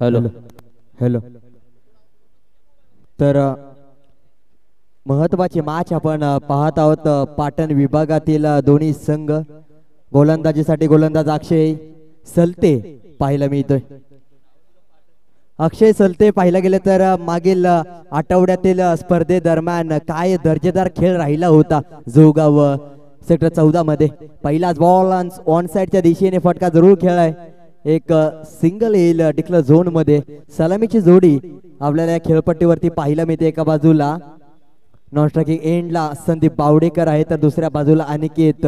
Hello hello. तर महत्वाचे match आपण पाहत आहोत. पाटण विभागातील दोन्ही संघ. गोलंदाजीसाठी गोलंदाज अक्षय सलते पाहायला मिळतोय. अक्षय सलते पाहायला गेले तर मागील आठवड्यातील स्पर्धेदरम्यान काय दर्जेदार खेळ राहिला होता जोगाव सेक्टर 14 मध्ये. पहिलाच बॉल ऑन साइडच्या दिशेने फटका जरूर खेळलाय. एक सिंगल येईल डिक्लेअर झोन मध्ये. सलामीची जोडी आपल्याला या खेळपट्टीवरती पाहायला मिळते. एका बाजूला नॉन स्ट्रायकिंग एंडला संदीप बावडेकर आहे तर दुसऱ्या बाजूला अनिकेत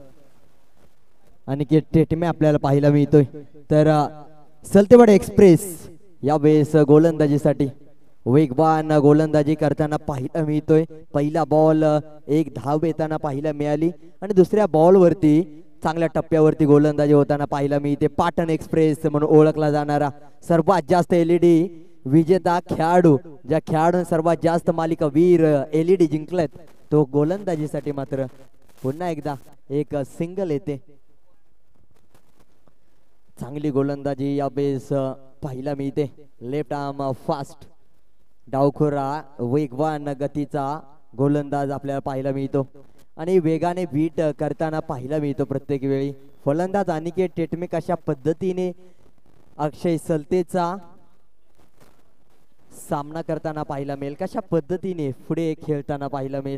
टेटमे आपल्याला पाहायला मिळतोय. तर सलतेवाड एक्सप्रेस यावेळेस गोलंदाजीसाठी वेगवान गोलंदाजी करताना पाहायला मिळतोय. पहिला बॉल एक धाव येताना पाहायला मिळाली आणि दुसऱ्या बॉल वरती चांगल्या टप्प्यावरती गोलंदाजी होताना पाहायला मिळते. पाटण एक्सप्रेस म्हणून ओळखला जाणारा सर्वात जास्त एलईडी विजेता खेळाडू, ज्या खेळाडूने सर्वात जास्त मालिका वीर एलईडी जिंकलेत, तो गोलंदाजीसाठी मात्र पुन्हा एकदा एक सिंगल येते. चांगली गोलंदाजी यावेळेस पाहायला मिळते. लेफ्ट आर्म फास्ट डावखोरा वेगवान गतीचा गोलंदाज आपल्याला पाहायला मिळतो आणि वेगाने बीट करताना पाहायला मिळतो प्रत्येक वेळी. फलंदाज अनिकेत टेटमे कशा पद्धतीने अक्षय सलतेचा सामना करताना पाहायला मिळेल, कशा पद्धतीने पुढे खेळताना पाहायला मिळेल.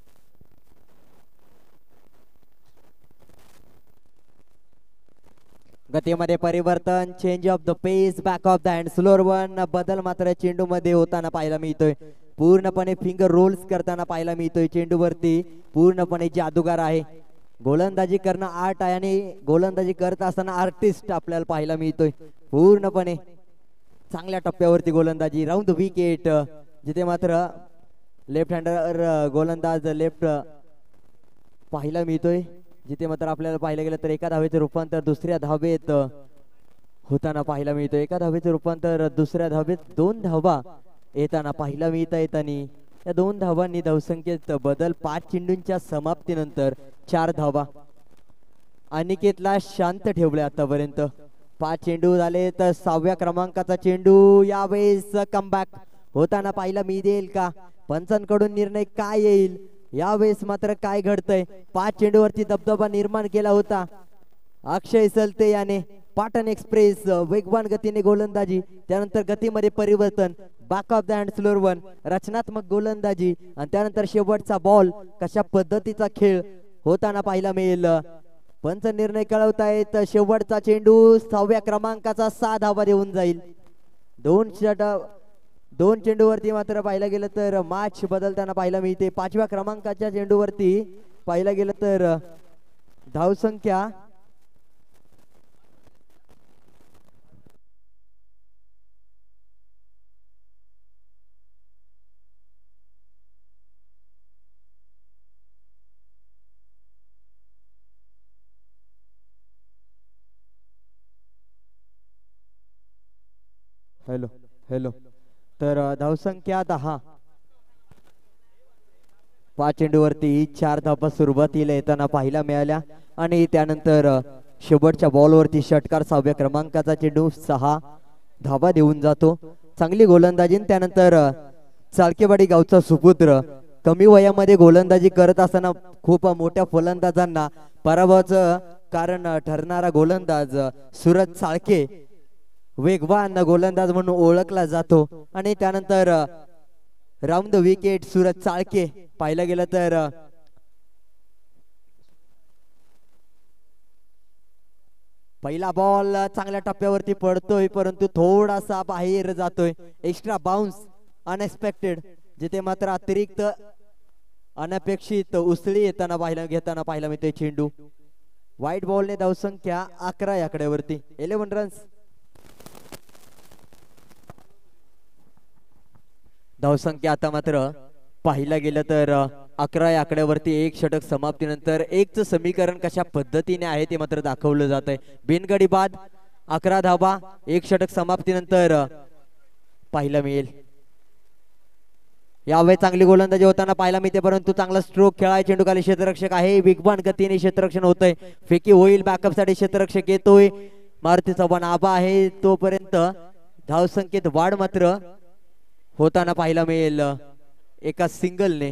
गतीमध्ये परिवर्तन, change of the pace, back of the hand, slower one बदल मात्र चेंडू मध्ये होताना पाहायला मिळतोय. पूर्णपणे फिंगर रोल्स करताना पाहायला मिळतोय. चेंडूवरती पूर्णपणे जादूगार आहे. गोलंदाजी करणं आर्ट आहे आणि गोलंदाजी करत असताना आर्टिस्ट आपल्याला पाहायला मिळतोय. पूर्णपणे चांगल्या टप्प्यावरती गोलंदाजी. राऊंड द विकेट जिथे मात्र लेफ्ट हँडर गोलंदाज लेफ्ट पाहायला मिळतोय, जिथे मात्र आपल्याला पाहायला गेलं तर एका धावेचे रूपांतर दुसऱ्या धावेत होताना पाहायला मिळतोय. एका धावेचे रूपांतर दुसऱ्या धावेत 2 धावा येताना पाहायला मिळत आहेत आणि या 2 धावांनी धावसंख्येत बदल. 5 चेंडूंच्या समाप्तीनंतर 4 धावा. अनिकेतला शांत ठेवले आतापर्यंत. 5 चेंडू झाले तर 6व्या क्रमांकाचा चेंडू यावेळेस कमबॅक होताना पाहायला मिळेल का? पंचांकडून निर्णय काय येईल यावेळेस मात्र काय घडतंय? 5 चेंडूवरती दबदबा निर्माण केला होता अक्षय सलते याने. पाटण एक्सप्रेस वेगवान गतीने गोलंदाजी, त्यानंतर गतीमध्ये परिवर्तन, back of the hand slower one, रचनात्मक गोलंदाजी आणि त्यानंतर शेवटचा बॉल. कशा पद्धतीचा खेळ होताना पाहायला मिळेल? पंच निर्णय कळवतायत. शेवटचा चेंडू 6व्या क्रमांकाचा 6 धावा देऊन जाईल. 2 चेंडूवरती मात्र पाहायला गेलं तर मॅच बदलताना पाहायला मिळते. 5व्या क्रमांकाच्या चेंडूवरती पाहायला गेलं तर धावसंख्या हॅलो हॅलो. तर धावसंख्या 10. 5 चेंडूवरती 4 धावा सुरुवातीला येताना पाहायला मिळाल्या आणि त्यानंतर शेवटच्या बॉलवरती षटकार. 6व्या क्रमांकाचा चेंडू 6 धावा देऊन जातो. चांगली गोलंदाजी. त्यानंतर चाळकेवाडी गावचा सुपुत्र कमी वयामध्ये गोलंदाजी करत असताना खूप मोठ्या फलंदाजांना पराभवाचं कारण ठरणारा गोलंदाज सूरज चाळके वेगवान गोलंदाज म्हणून ओळखला जातो आणि त्यानंतर round the wicket Suraj Chalke पाहायला गेलं तर पहिला बॉल चांगल्या टप्प्यावरती पडतोय परंतु थोडासा बाहेर जातोय. एक्स्ट्रा बाउन्स अनएक्सपेक्टेड, जिथे मात्र अतिरिक्त अनपेक्षित उसळी येताना पाहायला मिळतोय चेंडू. व्हाईट बॉलने धावसंख्या 11 आकड्यावरती. 11 रन्स. धावसंख्या आता मात्र पाहायला गेलं तर 11 आकड्यावरती. 1 षटक समाप्तीनंतर 1चं समीकरण कशा पद्धतीने आहे ते मात्र दाखवलं जात आहे. बिनगडी बाद 11 धावा 1 षटक समाप्तीनंतर पाहायला मिळेल. यावेळी चांगली गोलंदाजी होताना पाहायला मिळते परंतु चांगला स्ट्रोक खेळाय. चेंडू खाली क्षेत्ररक्षक आहे. वेगवान गतीने क्षेत्ररक्षण होतंय. फेकी होईल. बॅकअप साठी क्षेत्ररक्षक येतोय. मारुती चव्हाण आबा आहे तोपर्यंत धावसंख्येत वाढ मात्र होताना पाहायला मिळेल एका सिंगलने.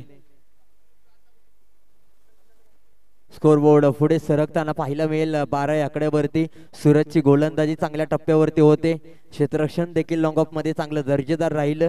स्कोरबोर्ड पुढे सरकताना पाहायला मिळेल 12 आकड्यावरती. सूरजची गोलंदाजी चांगल्या टप्प्यावरती होते. क्षेत्ररक्षण देखील लॉंग ऑफ मध्ये चांगलं दर्जेदार राहिलं.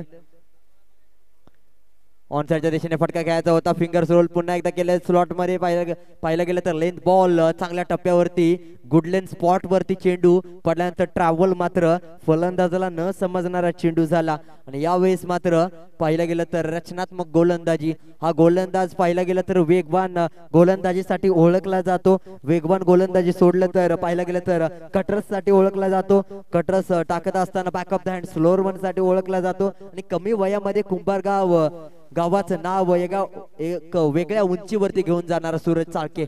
ऑन साइडच्या दिशेने फटका खेळायचा होता. फिंगर्स रोल पुन्हा एकदा केले स्लॉट मध्ये पाहिलं गेलं तर लेंथ बॉल चांगल्या टप्प्यावरती गुड लेंथ स्पॉट वरती चेंडू पडल्यानंतर ट्रॅव्हल मात्र फलंदाजाला न समजणारा चेंडू झाला. आणि यावेळेस मात्र पाहिलं गेलं तर रचनात्मक गोलंदाजी. हा गोलंदाज पाहिला गेलं तर वेगवान गोलंदाजीसाठी ओळखला जातो. वेगवान गोलंदाजी सोडलं तर पाहिलं गेलं तर कटर्स साठी ओळखला जातो. कटर्स टाकत असताना back of the hand slower one साठी ओळखला जातो. आणि कमी वयामध्ये कुंभारगाव गावाचं नाव एक वेगळ्या उंचीवरती घेऊन जाणारा सूरज चाळके.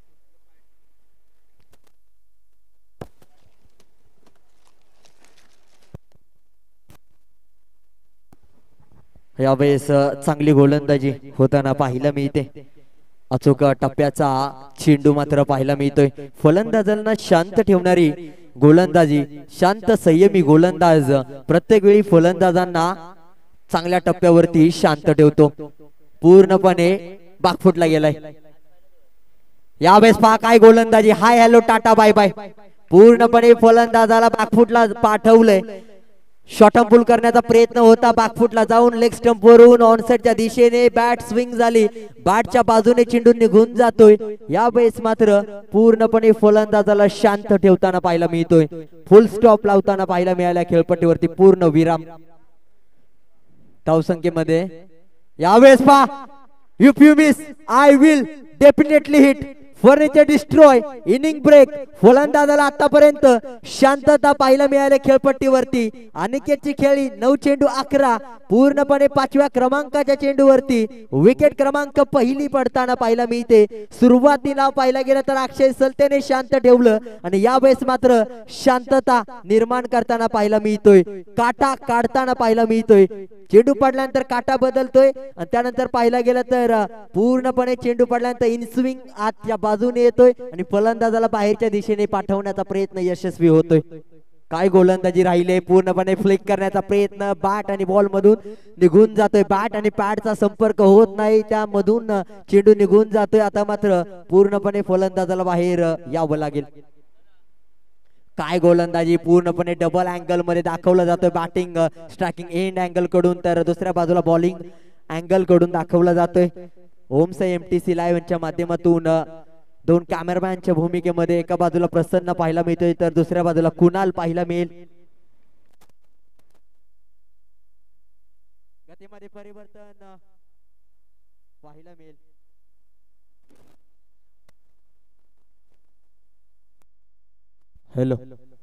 यावेळेस चांगली गोलंदाजी होताना पाहायला मिळते. अचूक टप्प्याचा चेंडू मात्र पाहायला मिळतोय. फलंदाजांना शांत ठेवणारी गोलंदाजी, शांत संयमी गोलंदाज प्रत्येक वेळी फलंदाजांना चांगल्या टप्प्यावरती शांत ठेवतो. पूर्णपणे बाकफुटला गेलाय. यावेळेस पहा काय गोलंदाजी. Hi hello tata bye bye. पूर्णपणे फलंदाजाला बॅकफुटला पाठवलंय. शॉर्ट पुल करण्याचा प्रयत्न होता. बॅकफुटला जाऊन लेग स्टंप वरून ऑनसेटच्या दिशेने बॅट स्विंग झाली. बॅटच्या बाजूने चेंडू निघून जातोय. यावेळेस मात्र पूर्णपणे फलंदाजाला शांत ठेवताना पाहायला मिळतोय. फुल स्टॉप लावताना पाहायला मिळाल्या खेळपट्टीवरती पूर्ण विराम. धावसंख्येमध्ये यावेळेस पहा. If you miss I will definitely hit. Furniture destroy. Inning break. फलंदाजाला आतापर्यंत शांतता पाहायला मिळाली खेळपट्टीवरती. अनिकेतची खेळी 9 चेंडू 11 पूर्णपणे 5व्या क्रमांकाच्या चेंडूवरती विकेट क्रमांक पहिली पडताना पाहायला मिळते. सुरुवातीला पाहायला गेलं तर अक्षय सलतेने शांत ठेवलं आणि यावेळेस मात्र शांतता निर्माण करताना पाहायला मिळतोय. काटा काढताना पाहायला मिळतोय. चेंडू पडल्यानंतर काटा बदलतोय आणि त्यानंतर पाहायला गेलं तर पूर्णपणे चेंडू पडल्यानंतर इनस्विंग आतच्या बाजूने येतोय आणि फलंदाजाला बाहेरच्या दिशेने पाठवण्याचा प्रयत्न यशस्वी होतोय. काय गोलंदाजी राहिले. पूर्णपणे फ्लिक करण्याचा प्रयत्न बॅट आणि बॉल मधून निघून जातोय. बॅट आणि पॅडचा संपर्क होत नाही. त्यामधून चेंडू निघून जातोय. आता मात्र पूर्णपणे फलंदाजाला बाहेर यावं लागेल. काय गोलंदाजी. पूर्णपणे डबल अँगल मध्ये दाखवलं जातोय. बॅटिंग स्ट्रायकिंग एंड अँगल कडून तर दुसऱ्या बाजूला बॉलिंग अँगल कडून दाखवला जातोय. ओमसाई एमटीसी लाईव्ह यांच्या माध्यमातून 2 कॅमेरामॅनच्या भूमिकेमध्ये एका बाजूला प्रसन्न पाहायला मिळतोय तर दुसऱ्या बाजूला कुणाल पाहायला मिळेल. गतीमध्ये परिवर्तन पाहायला मिळेल. हॅलो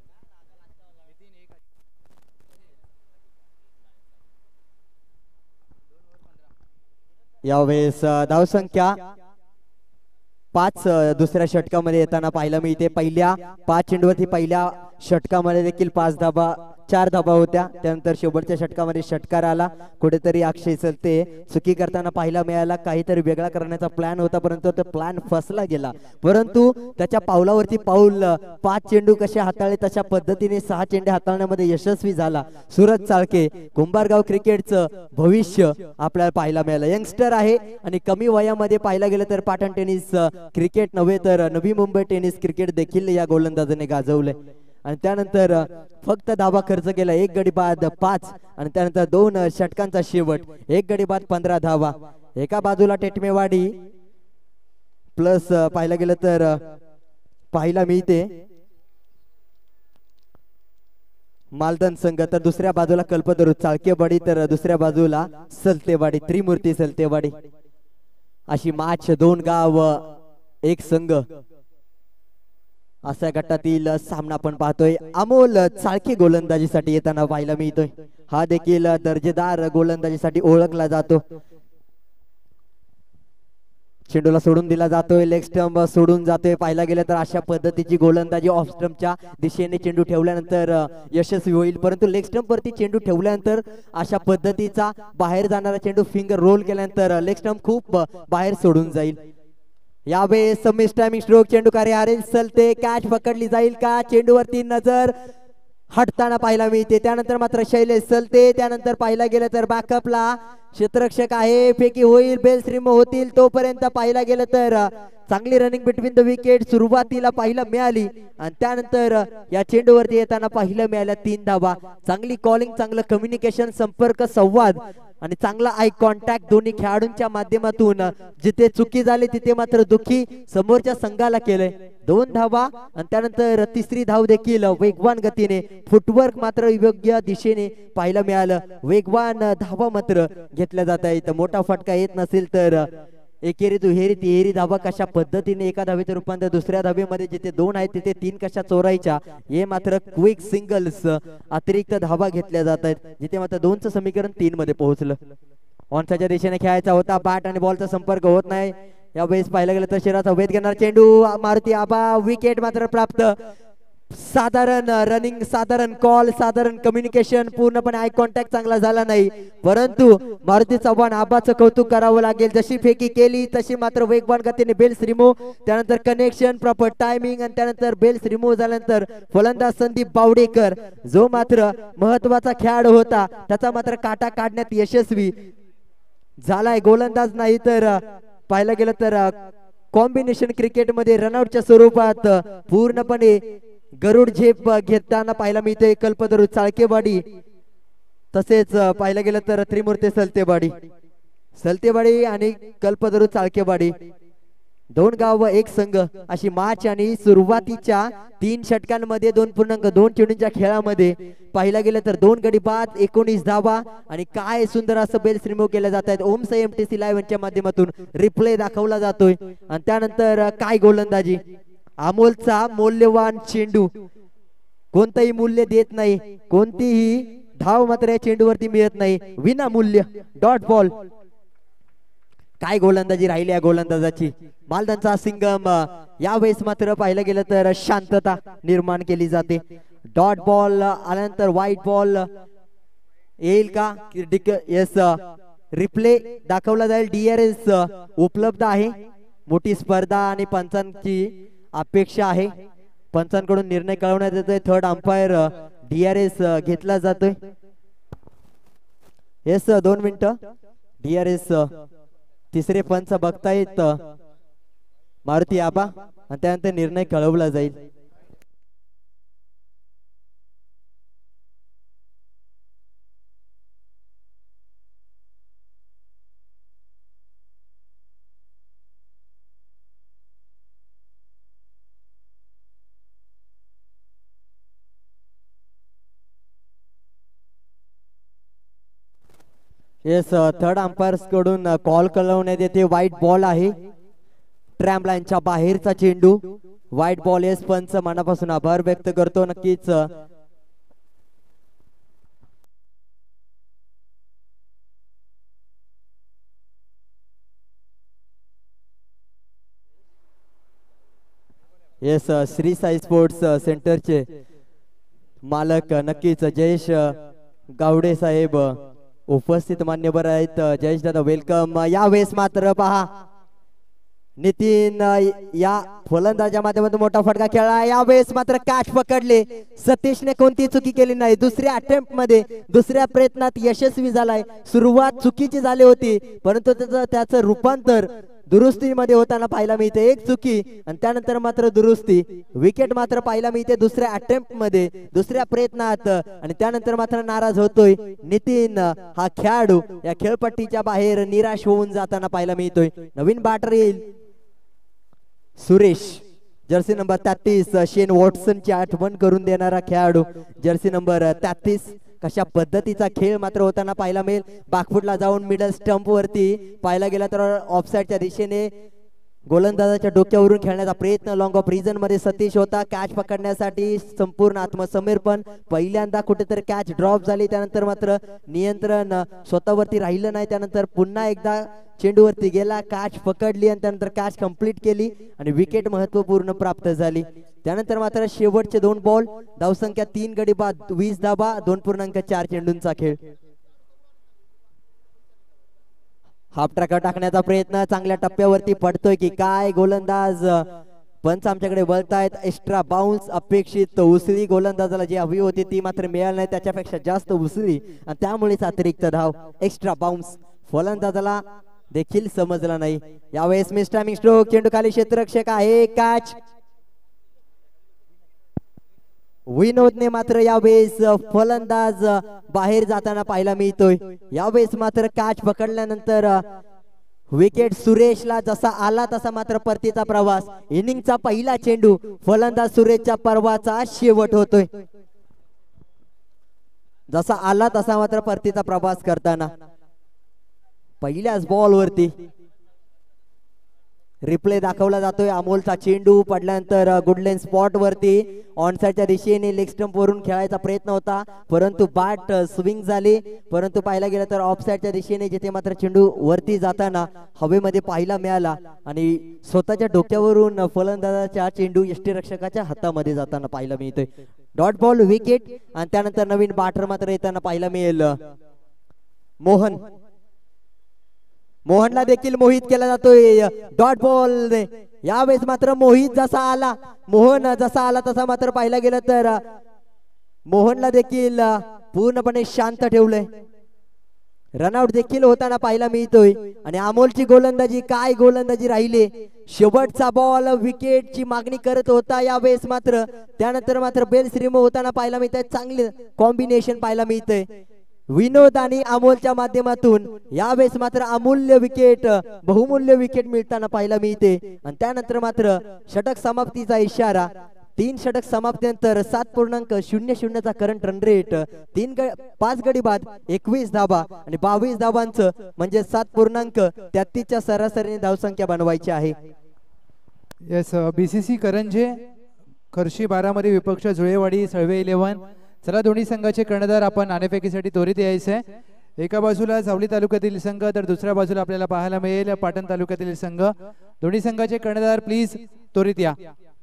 यावेळेस धावसंख्या 5 दुसऱ्या षटकामध्ये येताना पाहायला मिळते. पहिल्या 5 चेंडूवरती पहिल्या षटकामध्ये देखील 5 धाबा 4 धाबा होत्या. त्यानंतर शेवटच्या षटकामध्ये षटकार आला. कुठेतरी अक्षय सलते चुकी करताना पाहायला मिळाला. काहीतरी वेगळा करण्याचा प्लॅन होता परंतु तो प्लॅन फसला गेला. परंतु त्याच्या पावलावरती पाऊल 5 चेंडू कसे हाताळले तशा पद्धतीने 6 चेंडे हाताळण्यामध्ये यशस्वी झाला. सूरज चाळके कुंभारगाव क्रिकेटचं भविष्य आपल्याला पाहायला मिळालं. यंगस्टर आहे आणि कमी वयामध्ये पाहायला गेलं तर पाटण टेनिस क्रिकेट नव्हे तर नवी मुंबई टेनिस क्रिकेट देखील या गोलंदाजाने गाजवले. आणि त्यानंतर फक्त धाबा खर्च केला. 1 गडी बाद 5 आणि त्यानंतर 2 षटकांचा शेवट 1 गडी बाद 15 धावा. एका बाजूला टेटमेवाडी प्लस पाहायला गेलं तर पाहायला मिळते मालदन संघ तर दुसऱ्या बाजूला कल्पतरू चाळकेवाडी तर दुसऱ्या बाजूला सलतेवाडी त्रिमूर्ती सलतेवाडी. अशी मॅच 2 गाव 1 संघ अशा गटातील सामना आपण पाहतोय. अमोल चाळके गोलंदाजीसाठी येताना पाहायला मिळतोय. हा देखील दर्जेदार गोलंदाजीसाठी ओळखला जातो. चेंडूला सोडून दिला जातोय. लेग स्टंप सोडून जातोय. पाहायला गेलं तर अशा पद्धतीची गोलंदाजी ऑफ स्टंपच्या दिशेने चेंडू ठेवल्यानंतर यशस्वी होईल. परंतु लेग स्टंप वरती चेंडू ठेवल्यानंतर अशा पद्धतीचा बाहेर जाणारा चेंडू फिंगर रोल केल्यानंतर लेग स्टंप खूप बाहेर सोडून जाईल. यावेळेस मिस टायमिंग स्ट्रोक चेंडू कार्य हरेल सलते. कॅच पकडली जाईल का. चेंडूवरती नजर हटताना पाहायला मिळते. त्यानंतर मात्र शैलेश सलते. त्यानंतर पाहायला गेलं तर बॅकअपला क्षेत्ररक्षक आहे. फेकी होईल, बेल्स रिमूव्ह होतील. तोपर्यंत पाहायला गेलं तर चांगली रनिंग बिटवीन द विकेट सुरुवातीला पाहायला मिळाली आणि त्यानंतर या चेंडूवरती येताना पाहायला मिळाल्या 3 धावा. चांगली कॉलिंग, चांगलं कम्युनिकेशन, संपर्क, संवाद आणि चांगला आय कॉन्टॅक्ट दोन्ही खेळाडूंच्या माध्यमातून. जिथे चुकी झाली तिथे मात्र दुःखी समोरच्या संघाला केलंय. 2 धावा आणि त्यानंतर तिसरी धाव देखील वेगवान गतीने, फुटवर्क मात्र योग्य दिशेने पाहायला मिळालं. वेगवान धावा मात्र घेतल्या जात आहेत. मोठा फटका येत नसेल तर एकेरी दुहेरी तिहेरी धावा कशा पद्धतीने एका धावेचे रूपांतर दुसऱ्या धावेमध्ये, जिथे 2 आहेत तिथे 3 कशा चोरायच्या, हे मात्र क्विक सिंगल्स अतिरिक्त धावा घेतल्या जात आहेत. जिथे मात्र 2चं समीकरण 3 मध्ये पोहोचलं. ऑनसाच्या दिशेने खेळायचा होता. बॅट आणि बॉलचा संपर्क होत नाही. यावेळेस पाहायला गेलं तर शरीराचा वेध घेणार चेंडू मारुती आबा. विकेट मात्र प्राप्त. साधारण रनिंग, साधारण कॉल, साधारण कम्युनिकेशन, पूर्णपणे आय कॉन्टॅक्ट चांगला झाला नाही. परंतु मारुती चव्हाण आबाचं कौतुक करावं लागेल. जशी फेकी केली तशी मात्र वेगवान गतीने बेल्स रिमूव्ह, त्यानंतर कनेक्शन, प्रॉपर टायमिंग आणि त्यानंतर बेल्स रिमूव्ह झाल्यानंतर फलंदाज संदीप बावडेकर जो मात्र महत्वाचा खेळाडू होता त्याचा मात्र काटा काढण्यात यशस्वी झालाय. गोलंदाज नाही तर पाहायला गेलं तर कॉम्बिनेशन क्रिकेटमध्ये रनआउटच्या स्वरूपात पूर्णपणे गरुड झेप घेताना पाहायला मिळते. कल्पतरू चाळकेवाडी तसेच पाहायला गेलं तर त्रिमूर्ती सलतेवाडी आणि कल्पतरू चाळकेवाडी 2 गाव व 1 संघ अशी मॅच. आणि सुरुवातीच्या 3 षटकांमध्ये 2.2 चेंडूंच्या खेळामध्ये पाहायला गेलं तर 2 गडी बाद, 19 धावा आणि काय सुंदर असं बेल्स रिमूव्ह केले जात आहेत. ओम MTC लाईव्ह च्या माध्यमातून रिप्ले दाखवला जातोय. आणि त्यानंतर काय गोलंदाजी, अमोलचा मौल्यवान चेंडू, कोणतंही मूल्य देत नाही, कोणतीही धाव मात्र या चेंडूवरती मिळत नाही, विनामूल्य डॉट बॉल. काय गोलंदाजी राहिली या गोलंदाजाची. मालदांचा सिंगम. यावेळेस मात्र पाहिलं गेलं तर शांतता निर्माण केली जाते. डॉट बॉल आल्यानंतर व्हाईट बॉल येईल का? येस, रिप्ले दाखवला जाईल. DRS उपलब्ध आहे. मोठी स्पर्धा आणि पंचांची अपेक्षा आहे. पंचांकडून निर्णय कळवण्यात येतोय. थर्ड अंपायर DRS घेतला जातोय. येस, 2 मिनिटं. DRS तिसरे पंच बघतायत मारुती आबा आणि त्यानंतर निर्णय कळवला जाईल. येस, थर्ड अंपायर्स कडून कॉल कळवण्यात येते. व्हाईट बॉल आहे. ट्रॅम्प लाईनच्या बाहेरचा चेंडू. White ball. येस, पंच मनापासून आभार व्यक्त करतो. नक्कीच येस, श्री साई स्पोर्ट्स सेंटरचे मालक नक्कीच जयेश गावडे साहेब उपस्थित मान्यवर आहेत. जयेश दादा वेलकम. यावेळेस मात्र पहा नितीन या फलंदाजा माध्यमातून मोठा फटका खेळला. यावेळेस मात्र कॅच पकडले. सतीशने कोणती चुकी केली नाही. दुसऱ्या अटेम्प्ट मध्ये, दुसऱ्या प्रयत्नात यशस्वी झालाय. सुरुवात चुकीची झाली होती परंतु त्याचं रूपांतर दुरुस्तीमध्ये होताना पाहायला मिळते. एक चुकी आणि त्यानंतर मात्र दुरुस्ती. विकेट मात्र पाहायला मिळते दुसऱ्या अटेम्प्ट मध्ये, दुसऱ्या प्रयत्नात आणि त्यानंतर मात्र नाराज होतोय नितीन. हा खेळाडू या खेळपट्टीच्या बाहेर निराश होऊन जाताना पाहायला मिळतोय. नवीन बॅटर येईल सुरेश, जर्सी नंबर 33. शेन वॉटसनची आठवण करून देणारा खेळाडू जर्सी नंबर 33. कशा पद्धतीचा खेळ मात्र होताना पाहायला मिळेल. बॅकफुटला जाऊन मिडल स्टंप वरती पाहायला गेला तर ऑफसाइडच्या दिशेने गोलंदाजाच्या डोक्यावरून खेळण्याचा प्रयत्न. लॉंग ऑफ रिजन मध्ये सतीश होता. कॅच पकडण्यासाठी संपूर्ण आत्मसमर्पण. पहिल्यांदा कुठेतरी कॅच ड्रॉप झाली, त्यानंतर मात्र नियंत्रण स्वतःवरती राहिलं नाही. त्यानंतर पुन्हा एकदा चेंडूवरती गेला, कॅच पकडली आणि त्यानंतर कॅच कंप्लीट केली आणि विकेट महत्वपूर्ण प्राप्त झाली. त्यानंतर मात्र शेवटचे 2 बॉल, धावसंख्या 3 गडी बाद, 20 धाबा, 2.4 चेंडूंचा खेळ. हाफ ट्रॅकर टाकण्याचा प्रयत्न चांगल्या टप्प्यावरती पडतोय की काय. गोलंदाज पंच आमच्याकडे वळतायत. एक्स्ट्रा बाउन्स अपेक्षित. उसळी गोलंदाजाला जी हवी होती ती मात्र मिळाली नाही, त्याच्यापेक्षा जास्त उसळी आणि त्यामुळेच अतिरिक्त धाव. एक्स्ट्रा बाउन्स फलंदाजाला देखील समजला नाही. यावेळेस मिस टायमिंग स्ट्रोक. चेंडू खाली क्षेत्ररक्षक आहे. कॅच. विनोदने मात्र यावेळेस फलंदाज बाहेर जाताना पाहायला मिळतोय. यावेळेस मात्र कॅच पकडल्यानंतर विकेट सुरेशला जसा आला तसा मात्र परतीचा प्रवास. इनिंगचा पहिला चेंडू फलंदाज सुरेशच्या पर्वाचा शेवट होतोय. जसा आला तसा मात्र परतीचा प्रवास करताना पहिल्याच बॉल वरती रिप्ले दाखवला जातोय. अमोलचा चेंडू पडल्यानंतर गुडलेन स्पॉट वरती ऑनसाइडच्या दिशेने लेग स्टंप वरून खेळायचा प्रयत्न होता, परंतु बॅट स्विंग झाली. परंतु पाहायला गेलं तर ऑफसाइडच्या दिशेने जिथे मात्र चेंडू वरती जाताना हवेमध्ये पाहायला मिळाला आणि स्वतःच्या डोक्यावरून फलंदाजाच्या चेंडू यष्टीरक्षकाच्या हातामध्ये जाताना पाहायला मिळतोय. Dot ball wicket. आणि त्यानंतर नवीन बॅटर मात्र येताना पाहायला मिळेल मोहन. मोहनला देखील मोहित केला जातोय डॉट बॉल. यावेळेस मात्र मोहित जसा आला, मोहन जसा आला तसा मात्र पाहायला गेलं तर मोहनला देखील पूर्णपणे शांत ठेवलंय. रनआउट देखील होताना पाहायला मिळतोय. आणि अमोलची गोलंदाजी, काय गोलंदाजी राहिली. शेवटचा बॉल विकेटची मागणी करत होता यावेळेस मात्र. त्यानंतर मात्र बेल्स रिमूव्ह होताना पाहायला मिळतंय. चांगले कॉम्बिनेशन पाहायला मिळतंय विनोद आणि अमोलच्या माध्यमातून. यावेळेस मात्र अमूल्य विकेट, बहुमूल्य विकेट मिळताना पाहायला मिळते. आणि त्यानंतर मात्र षटक समाप्तीचा इशारा. 3 षटक समाप्तीनंतर 7.00चा करंट रन रेट. 5 गडी बाद 21 धाबा आणि 22 धाबांचं म्हणजे 7.33च्या सरासरीने धावसंख्या बनवायची आहे. येस, बीसीसी करंजे, खर्शी बारामती विपक्ष जुळेवाडी सळवे 11. चला दोन्ही संघाचे कर्णधार आपण नाणेफेकीसाठी त्वरित यायचे. एका बाजूला सावली तालुक्यातील संघ तर दुसऱ्या बाजूला आपल्याला पाहायला मिळेल पाटण तालुक्यातील संघ. दोन्ही संघाचे कर्णधार प्लीज त्वरित या.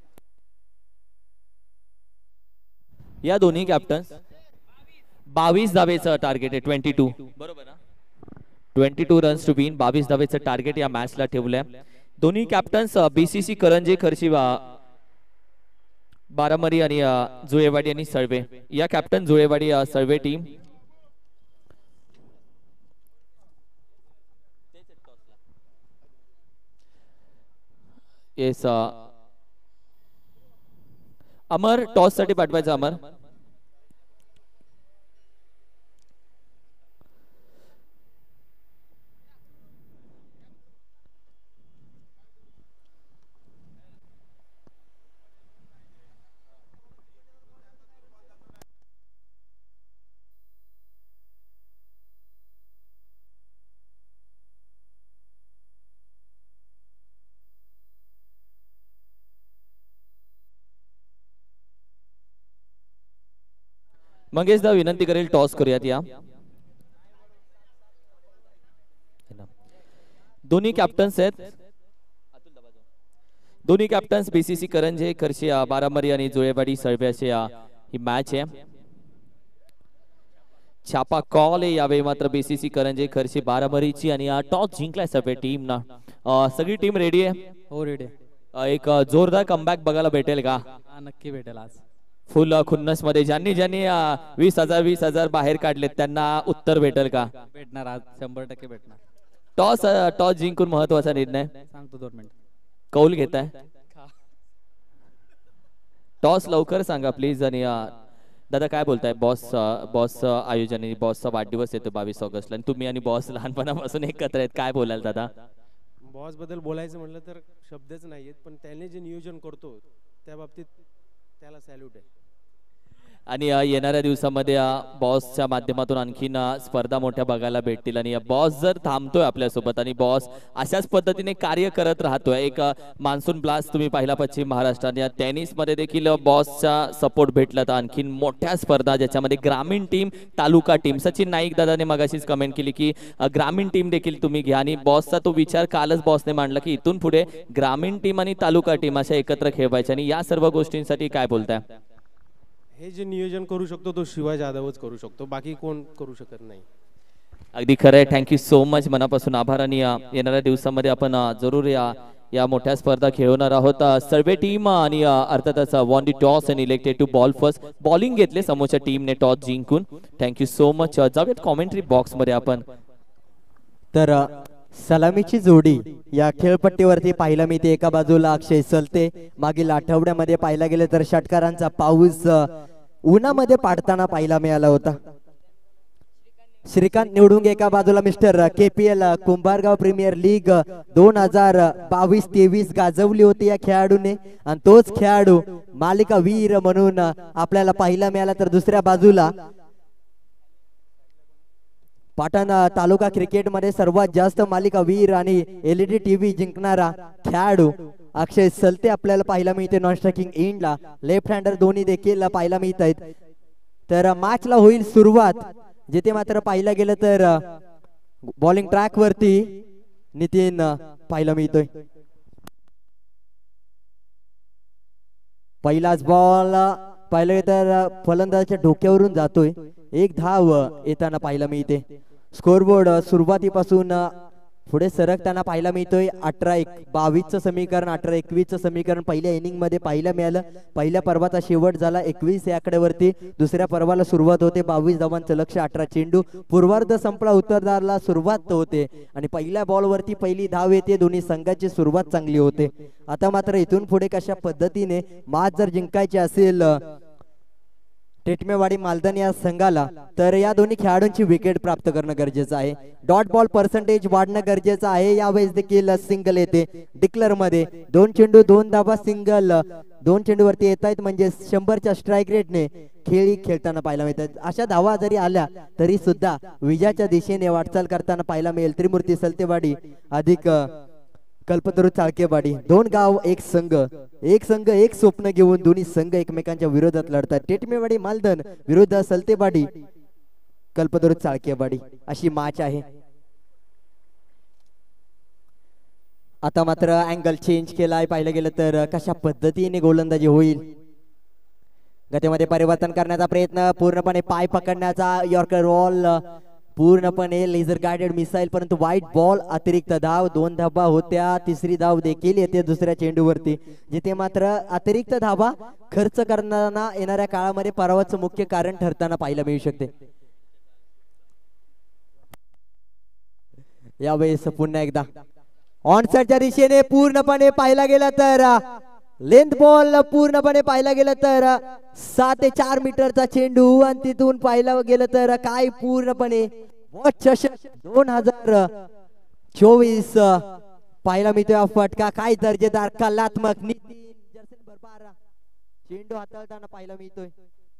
या दोन्ही कॅप्टन्स 22 धावेचं टार्गेट आहे. 22 बरोबर ना, 22 रन्स टू विन. 22 धावेचं टार्गेट या मॅचला ठेवलंय. दोन्ही कॅप्टन्स बीसीसी करंजे, खर्शी बारामती आणि जुळेवाडी आणि सळवे. या captain Julewadi Salve team. Yes, Amar toss साठी पाठवायचं. अमर मंगेश दा विनंती करेल टॉस करूयात. या दोन्ही कॅप्टन्स आहेत. दोन्ही कॅप्टन्स बीसीसी करंजे, खर्शी बारामती आणि जुळेवाडी सळवे असे ही मॅच आहे. छापा कॉल आहे यावेळी मात्र बीसीसी करंजे, खर्शी बारामतीची. आणि टॉस जिंकलाय सगळे टीम ना. सगळी टीम रेडी आहे. हो रेडी. एक जोरदार कमबॅक बघायला भेटेल का? नक्की भेटेल आज. फुल खुन्नस मध्ये ज्यांनी 20,000 बाहेर काढलेत त्यांना उत्तर भेटेल का? भेटणार आज 100% भेटणार. टॉस जिंकून महत्वाचा निर्णय. सांगतो 2 मिनिट. कौल घेताय? टॉस लवकर सांगा प्लीज. आणि दादा काय बोलताय? बॉस आयोजन, बॉसचा वाढदिवस येतो 22 ऑगस्टला आणि तुम्ही आणि बॉस लहानपणापासून एकत्र आहेत. काय बोलाल दादा? बॉस बद्दल बोलायचं म्हटलं तर शब्दच नाहीयेत, पण त्याने जे नियोजन करतो त्या बाबतीत त्याला सॅल्यूट आहे. आणि येणाऱ्या दिवसामध्ये बॉसच्या माध्यमातून आणखीन स्पर्धा मोठ्या बघायला भेटतील. आणि बॉस जर थांबतोय आपल्यासोबत आणि बॉस अशाच पद्धतीने कार्य करत राहतोय. एक मान्सून ब्लास्ट तुम्ही पाहिला पश्चिम महाराष्ट्रात. या टेनिस मध्ये देखील बॉसचा सपोर्ट भेटला तर आणखीन मोठ्या स्पर्धा ज्याच्यामध्ये ग्रामीण टीम, तालुका टीम. सचिन नाईक दादाने मगाशीच कमेंट केली की ग्रामीण टीम देखील तुम्ही घ्या. आणि बॉसचा तो विचार कालच बॉसने मांडला की इथून पुढे ग्रामीण टीम आणि तालुका टीम अशा एकत्र खेळवायच्या. आणि या सर्व गोष्टींसाठी काय बोलताय? हे जे नियोजन करू शकतो तो शिवाय जाधवच करू शकतो, बाकी कोण करू शकत नाही. अगदी खरं आहे. थँक्यू सो मच, मनापासून आभार. आणि येणाऱ्या दिवसामध्ये आपण जरूर या या मोठ्या स्पर्धा खेळवणार आहोत सर्व टीम आणि अर्थातच won the toss and elected to bowl first. Bowling घेतले समोरच्या टीमने टॉस जिंकून. Thank you so much. जाऊयात कॉमेंट्री बॉक्स मध्ये आपण. तर सलामीची जोडी या खेळपट्टीवरती पाहायला मिळते. एका बाजूला अक्षय सलते. मागील आठवड्यामध्ये पाहायला गेले तर षटकारांचा पाऊस उन्हामध्ये पाडताना पाहायला मिळाला होता. श्रीकांत निवडून एका बाजूला mister KPL Kumbhargaon premier league 2022-23 गाजवली होती या खेळाडूने आणि तोच खेळाडू मालिका वीर म्हणून आपल्याला पाहायला मिळाला. तर दुसऱ्या बाजूला पाटण तालुका क्रिकेट मध्ये सर्वात जास्त मालिका वीर आणि LED TV जिंकणारा खेळाडू अक्षय सलते आपल्याला पाहायला मिळते. नॉन स्ट्रायकिंग एंडला लेफ्ट हँडर दोन्ही देखील पाहायला मिळत आहेत. तर मॅचला होईल सुरुवात, जिथे मात्र पाहायला गेलं तर बॉलिंग ट्रॅक वरती नितीन पाहायला मिळतोय. पहिलाच बॉल पाहिलं तर फलंदाजाच्या डोक्यावरून जातोय. एक धाव येताना पाहायला मिळते. स्कोरबोर्ड सुरुवातीपासून पुढे सरकताना पाहायला मिळतोय. 18-22 समीकरण 18-21 समीकरण पहिल्या इनिंग मध्ये पाहायला मिळालं. पहिल्या पर्वाचा शेवट झाला 21 या आकड्यावरती. दुसऱ्या पर्वाला सुरुवात होते 22 धावांचं लक्ष 18 चेंडू. पूर्वार्ध संपला, उत्तरार्धाला सुरुवात होते आणि पहिल्या बॉल वरती पहिली धाव येते. दोन्ही संघाची सुरुवात चांगली होते. आता मात्र इथून पुढे कशा पद्धतीने मॅच जर जिंकायची असेल टेटमेवाडी मालदन या संघाला तर या दोन्ही खेळाडूंची विकेट प्राप्त करणं गरजेचं आहे. डॉट बॉल पर्सेंटेज वाढणं गरजेचं आहे. यावेळेस देखील सिंगल येते डिक्लेअर मध्ये. 2 चेंडू 2 धावा सिंगल 2 चेंडूवरती येत आहेत म्हणजे 100च्या स्ट्राईक रेटने खेळी खेळताना पाहायला मिळतात. अशा धावा जरी आल्या तरी सुद्धा विजयाच्या दिशेने वाटचाल करताना पाहायला मिळेल. त्रिमूर्ती सलतेवाडी अधिक कल्पतरू चाळकेवाडी. 2 गाव एक संघ एक स्वप्न घेऊन दोन्ही संघ एकमेकांच्या विरोधात लढतात. टेटमेवाडी मालदन विरुद्ध सलतेवाडी कल्पतरू चाळकेवाडी अशी मॅच आहे. आता मात्र अँगल चेंज केलाय. पाहिलं गेलं तर कशा पद्धतीने गोलंदाजी होईल. गतीमध्ये परिवर्तन करण्याचा प्रयत्न, पूर्णपणे पाय पकडण्याचा यॉर्कर बॉल पूर्णपणे लेझर गाइडेड मिसाईल, परंतु व्हाईट बॉल. अतिरिक्त धाव 2 धावा होत्या. तिसरी धाव देखील येते दुसऱ्या चेंडूवरती, जिथे मात्र अतिरिक्त धावा खर्च करताना येणाऱ्या काळामध्ये पराभवाचं मुख्य कारण ठरताना पाहायला मिळू शकते. यावेळेस पुन्हा एकदा ऑनसाइडच्या दिशेने पूर्णपणे पाहायला गेलं तर लेंथ बॉल पूर्णपणे पाहायला गेलं तर 7 ते 4 मीटरचा चेंडू आणि तिथून पाहायला गेलं तर काय पूर्णपणे चषक 2024 पाहायला मिळतोय. फटका काय दर्जेदार कलात्मक नितीन जर्सन बरबारा चेंडू हाताळताना पाहायला मिळतोय.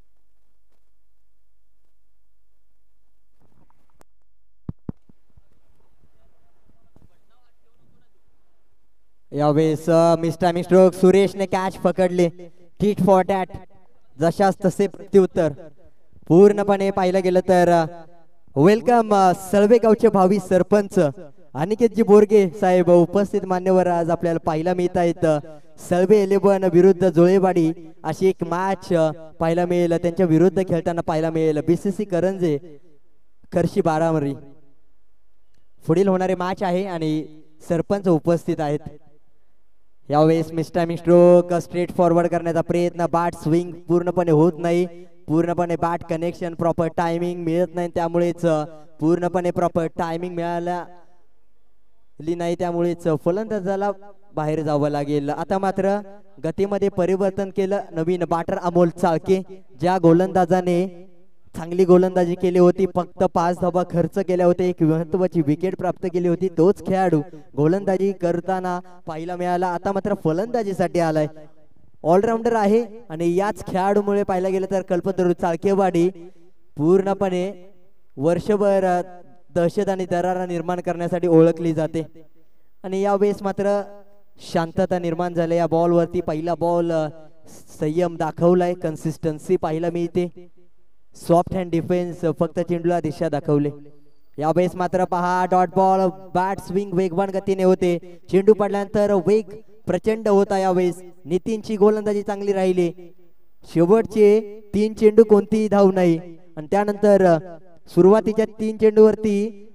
यावेळेस मिस्टर स्ट्रोक सुरेशने कॅच पकडले. टीट फॉर टॅट जशास तसे प्रत्युत्तर. पूर्णपणे पाहिलं गेलं तर वेलकम सळवेगावचे भावी सरपंच अनिकेतजी बोरगे साहेब उपस्थित मान्यवर आज आपल्याला पाहायला मिळत आहेत. सळवे 11 विरुद्ध जोळेवाडी अशी एक मॅच पाहायला मिळेल. त्यांच्या विरुद्ध खेळताना पाहायला मिळेल. BCC करंजे खर्शी बारामरी पुढील होणारे मॅच आहे आणि सरपंच उपस्थित आहेत. यावेळेस मिस्टर स्ट्रोक स्ट्रेट फॉरवर्ड करण्याचा प्रयत्न. बॅट स्विंग पूर्णपणे होत नाही. पूर्णपणे बॅट कनेक्शन प्रॉपर टायमिंग मिळत नाही. त्यामुळेच पूर्णपणे प्रॉपर टायमिंग मिळाली नाही. त्यामुळेच फलंदाजाला बाहेर जावं लागेल. आता मात्र गतीमध्ये परिवर्तन केलं. नवीन बॅटर अमोल चाळके, ज्या गोलंदाजाने चांगली गोलंदाजी केली होती, फक्त 5 धावा खर्च केल्या होत्या, एक महत्वाची विकेट प्राप्त केली होती, तोच खेळाडू गोलंदाजी करताना पाहायला मिळाला. आता मात्र फलंदाजीसाठी आलाय. ऑलराऊंडर आहे आणि याच खेळाडूमुळे पाहायला गेलं तर कल्पतरू चाळकेवाडी पूर्णपणे वर्षभर दहशत आणि दरारा निर्माण करण्यासाठी ओळखली जाते. आणि यावेळेस मात्र शांतता निर्माण झाली या बॉल वरती. पहिला बॉल संयम दाखवलाय, कन्सिस्टन्सी पाहायला मिळते. सॉफ्ट हँड डिफेन्स, फक्त चेंडूला दिशा दाखवले. यावेळेस मात्र पहा डॉट बॉल. बॅट स्विंग वेगवान गतीने होते. चेंडू पडल्यानंतर वेग प्रचंड होता. यावेळेस नितीनची गोलंदाजी चांगली राहिली. शेवटचे 3 चेंडू कोणतीही धाव नाही आणि त्यानंतर सुरुवातीच्या 3 चेंडूवरती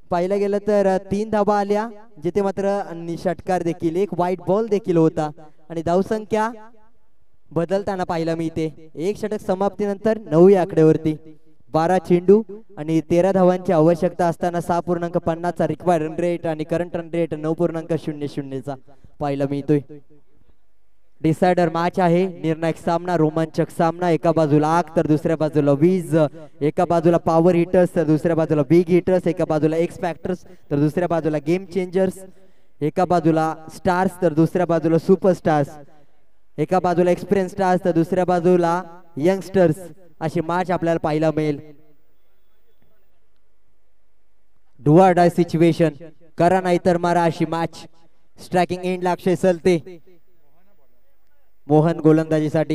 पाहिलं गेलं तर 3 धावा आल्या, जिथे मात्र षटकार देखील, एक व्हाईट बॉल देखील होता आणि धावसंख्या बदलताना पाहायला मिळते. एक षटक समाप्तीनंतर 9 या आकड्यावरती 12 चेंडू आणि 13 धावांची आवश्यकता असताना 6.50 चा रिक्वायर्ड रन रेट आणि करंट रन रेट 9.00 चा पाहायला मिळतोय. डिसायडर मॅच आहे, निर्णायक सामना, रोमांचक सामना. एका बाजूला आग तर दुसऱ्या बाजूला वीज, एका बाजूला पॉवर हिटर्स तर दुसऱ्या बाजूला बिग हिटर्स, एका बाजूला एक्स फॅक्टर्स तर दुसऱ्या बाजूला गेम चेंजर्स, एका बाजूला स्टार्स तर दुसऱ्या बाजूला सुपरस्टार्स, एका बाजूला एक्सपिरियन्स स्टार्स तर दुसऱ्या बाजूला यंगस्टर्स. अशी मॅच आपल्याला पाहायला मिळेल. डू ऑर डाय सिच्युएशन, करा नाही तर मारा अशी मॅच. स्ट्रायकिंग एंडला अक्षय सलते, मोहन गोलंदाजीसाठी.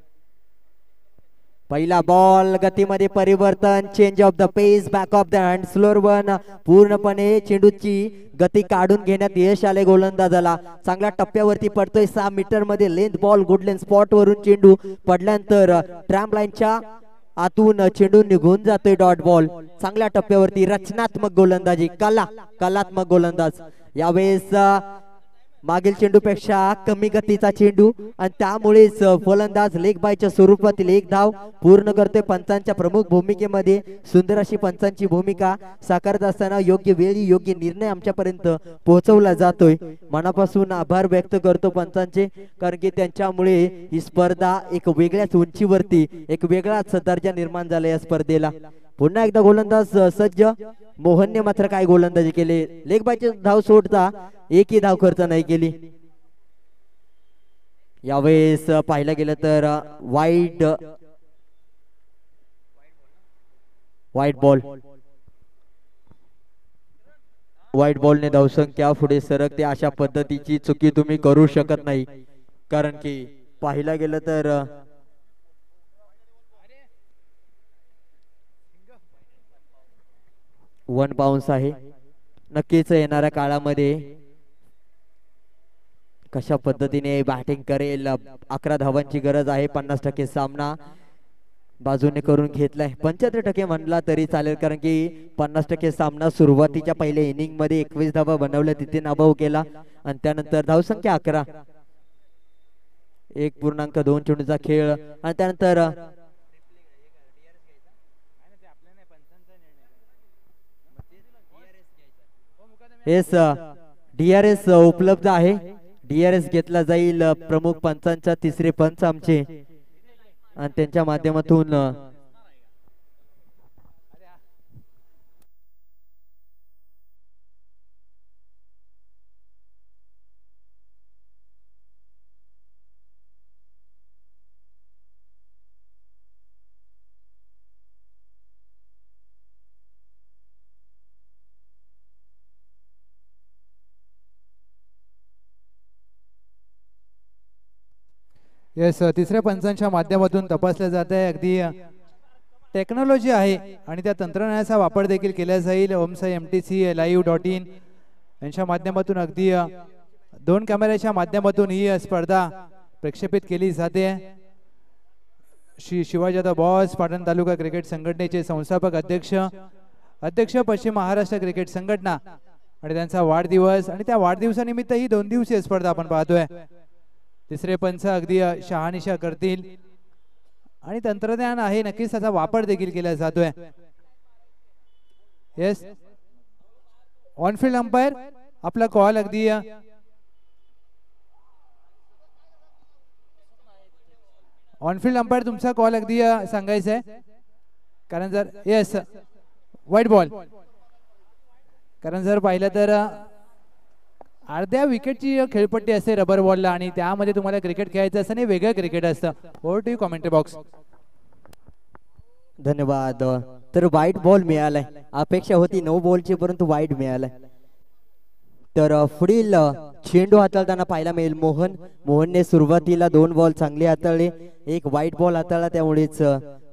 पहिला बॉल, गतीमध्ये परिवर्तन, change of the pace, back of the hand, slower one. पूर्णपणे चेंडूची गती काढून घेण्यात यश आले गोलंदाजाला. चांगल्या टप्प्यावरती पडतोय, 6 मीटर मध्ये लेंथ बॉल, गुडलेन स्पॉट वरून चेंडू पडल्यानंतर ट्रॅम्प लाईनच्या आतून चेंडू निघून जातोय डॉट बॉल. चांगल्या टप्प्यावरती रचनात्मक गोलंदाजी, कलात्मक गोलंदाज. यावेळेस मागील चेंडूपेक्षा कमी गतीचा चेंडू आणि त्यामुळेच फलंदाज लेग बायच्या स्वरूपातील एक धाव पूर्ण करतोय. पंचांच्या प्रमुख भूमिकेमध्ये सुंदर अशी पंचांची भूमिका साकारत असताना योग्य वेळी योग्य निर्णय आमच्यापर्यंत पोहोचवला जातोय. मनापासून आभार व्यक्त करतो पंचांचे, कारण की त्यांच्यामुळे ही स्पर्धा एक वेगळ्याच उंचीवरती, एक वेगळाच दर्जा निर्माण झाला या स्पर्धेला. पुन्हा एकदा गोलंदाज सज्ज. मोहनने मात्र काय गोलंदाजी केले, लेग बायची धाव सोडता एकही धाव खर्च नाही केली. यावेळेस पाहिलं गेलं तर व्हाईट बॉलने धावसंख्या पुढे सरकते. अशा पद्धतीची चुकी तुम्ही करू शकत नाही, कारण की पाहिलं गेलं तर वन बाउन्स आहे. नक्कीच येणाऱ्या काळामध्ये कशा पद्धतीने बॅटिंग करेल, 11 धावांची गरज आहे. 50% सामना बाजूने करून घेतलाय, 75% म्हणला तरी चालेल, कारण की 50% सामना सुरुवातीच्या पहिल्या इनिंग मध्ये 21 धावा बनवल्या, तिथे नाबाव केला आणि त्यानंतर धावसंख्या 11, 1.2 चेंडूचा खेळ आणि त्यानंतर DRS उपलब्ध आहे. DRS घेतला जाईल प्रमुख पंचांच्या, तिसरे पंच आमचे आणि त्यांच्या माध्यमातून येस, तिसऱ्या पंचांच्या माध्यमातून तपासल्या जात आहे. अगदी टेक्नॉलॉजी आहे आणि त्या तंत्रज्ञानाचा वापर देखील केला जाईल. ओमसाई MTC-live.in यांच्या माध्यमातून अगदी 2 कॅमेऱ्याच्या माध्यमातून ही स्पर्धा प्रक्षेपित केली जाते. श्री शिवाजीदादा बॉस, पाटण तालुका क्रिकेट संघटनेचे संस्थापक अध्यक्ष पश्चिम महाराष्ट्र क्रिकेट संघटना आणि त्यांचा वाढदिवस, आणि त्या वाढदिवसानिमित्त ही 2 दिवसीय स्पर्धा आपण पाहतोय. तिसरे पंच अगदी शहानिशा करतील आणि तंत्रज्ञान आहे, नक्कीच त्याचा वापर देखील केला जातोय. येस, ऑनफिल्ड अंपायर आपला कॉल अगदी ऑनफिल्ड अंपायर तुमचा कॉल अगदी सांगायचा आहे, कारण जर येस व्हाईट बॉल, कारण जर पाहिलं तर अर्ध्या विकेटची खेळपट्टी असते रबर बॉलला आणि त्यामध्ये तुम्हाला क्रिकेट खेळायचं असतं आणि वेगळं क्रिकेट असतं. Over to you commentary box. धन्यवाद. तर व्हाईट बॉल मिळालाय, अपेक्षा होती 9 बॉलची, परंतु व्हाईट मिळालाय. तर पुढील चेंडू हाताळताना पाहायला मिळेल मोहनने सुरुवातीला 2 बॉल चांगले हाताळले, एक व्हाईट बॉल हाताळला, त्यामुळेच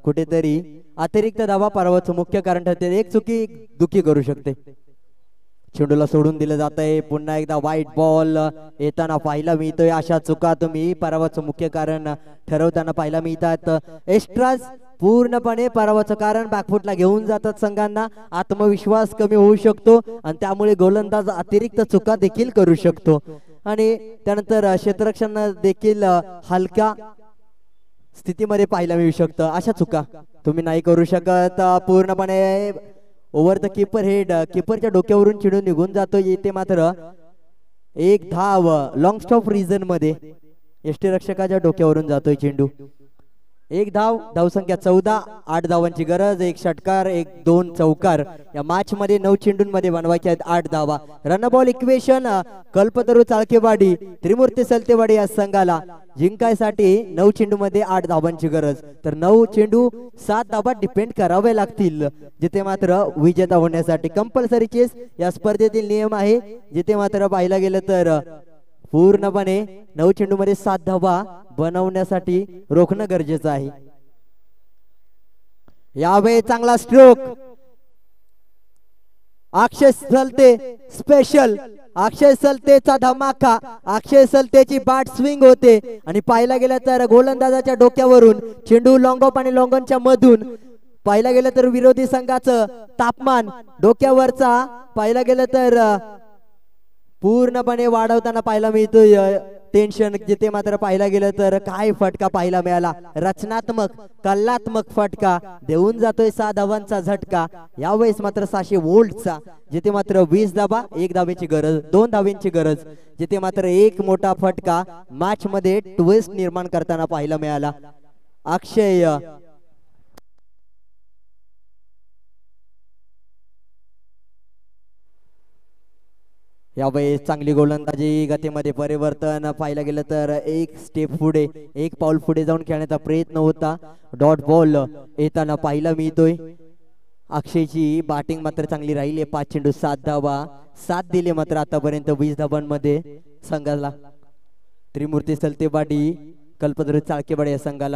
कुठेतरी अतिरिक्त धावा पराभवाचं मुख्य कारण ठरते. एक चुकी दुखी करू शकते. चेंडूला सोडून दिलं जात आहे. पुन्हा एकदा व्हाईट बॉल येताना पाहायला मिळतोय. अशा चुका तुम्ही पराभवाचं मुख्य कारण ठरवताना पाहायला मिळतात. एक्स्ट्राज पूर्णपणे पराभवाचं कारण बॅकफुटला घेऊन जातात. संघांना आत्मविश्वास कमी होऊ शकतो आणि त्यामुळे गोलंदाज अतिरिक्त चुका देखील करू शकतो आणि त्यानंतर क्षेत्ररक्षण देखील हलका स्थितीमध्ये पाहायला मिळू शकतं. अशा चुका तुम्ही नाही करू शकत. पूर्णपणे ओव्हर द कीपर हेड, कीपरच्या डोक्यावरून चेंडू निघून जातो. येथे मात्र एक धाव लॉंग स्टॉप रिझन मध्ये यष्टीरक्षकाच्या डोक्यावरून जातोय चेंडू. एक धाव, धावसंख्या 14, 8 धावांची गरज, 1 षटकार 1-2 चौकार. या मॅच मध्ये 9 चेंडूंमध्ये बनवायचे आहेत 8 धावा. Run ball equation Kalpataru Chalkewadi Trimurti Saltewadi या संघाला जिंकायसाठी 9 चेंडूमध्ये 8 धावांची गरज. तर 9 चेंडू 7 धावा डिपेंड करावे लागतील जिथे मात्र विजेता होण्यासाठी. कंपल्सरी चेस या स्पर्धेतील नियम आहे. जिथे मात्र पाहायला गेलं तर पूर्णपणे 9 चेंडूमध्ये 7 धावा बनवण्यासाठी रोखणं गरजेचं आहे. यावेळी चांगला स्ट्रोक अक्षय सलते स्पेशल. अक्षय सलतेचा धमाका, अक्षय सलतेची बॅट स्विंग होते आणि पाहायला गेलं तर गोलंदाजाच्या डोक्यावरून चेंडू लॉंग ऑफ आणि लॉंग ऑनच्या मधून पाहायला गेलं तर विरोधी संघाचं तापमान डोक्यावरचा पाहायला गेलं तर पूर्णपणे वाढवताना पाहायला मिळतोय टेन्शन. जिथे मात्र पाहायला गेलं तर काय फटका पाहायला मिळाला. रचनात्मक कलात्मक फटका देऊन जातोय 6 धावांचा झटका. यावेळेस मात्र 600 वोल्टचा. जिथे मात्र 20 धावा 1 धावेची गरज, 2 धावेंची गरज. जिथे मात्र एक मोठा फटका मॅच मध्ये ट्विस्ट निर्माण करताना पाहायला मिळाला. अक्षय यावेळी चांगली गोलंदाजी, गतीमध्ये परिवर्तन पाहायला गेलं तर एक स्टेप पुढे, एक पाऊल पुढे जाऊन खेळण्याचा प्रयत्न होता. डॉट बॉल येताना पाहायला मिळतोय. अक्षयची बॅटिंग मात्र चांगली राहिली. 5 चेंडू 7 धावा, 7 दिले मात्र आतापर्यंत 20 धावांमध्ये संघाला. त्रिमूर्ती सलतेवाडी कल्पतरू चाळकेवाडी या संघाला.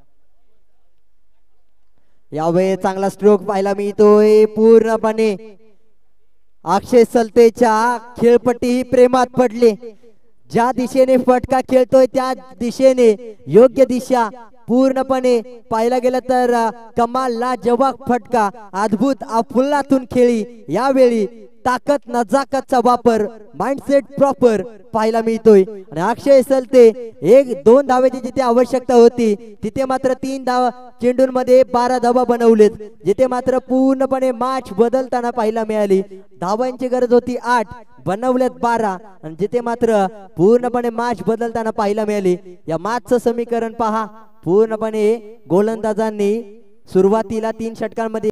यावेळी चांगला स्ट्रोक पाहायला मिळतोय. पूर्णपणे अक्षय सलतेच्या खेळपट्टी ही प्रेमात पडली. ज्या दिशेने फटका खेळतोय त्या दिशेने योग्य दिशा. पूर्णपणे पाहायला गेलं तर कमाल लाजवाब फटका, अद्भुत अफुल्लातून खेळी. यावेळी ताकद नजाकतचा वापर, माइंडसेट प्रॉपर पाहायला मिळतोय. आणि अक्षय सलते 1-2 धावेची जिथे आवश्यकता होती तिथे मात्र 3 धाव चेंडूंमध्ये 12 धावा बनवलेत. जिथे मात्र पूर्णपणे मॅच बदलताना पाहायला मिळाली. धावांची गरज होती 8, बनवलेत 12 आणि जिथे मात्र पूर्णपणे मॅच बदलताना पाहायला मिळाली. या मॅचचं समीकरण पहा. पूर्णपणे गोलंदाजांनी सुरुवातीला 3 षटकांमध्ये